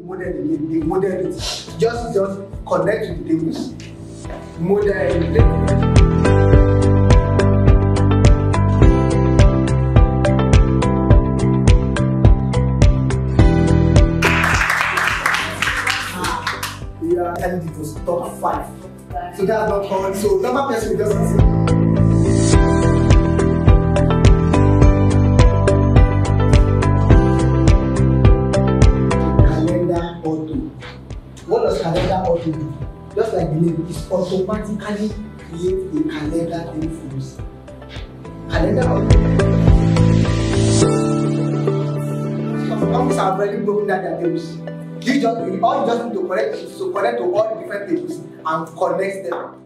model again. They model it. Just connect to the tables. Model it. And it was top 5. So that's not common. So normal person will just say calendar auto. What does calendar auto do? Just like the name, it automatically creates a calendar thing for us. Calendar auto. Some companies have already broken down their tables. All you just need to connect is to connect to all the different tables and connect them.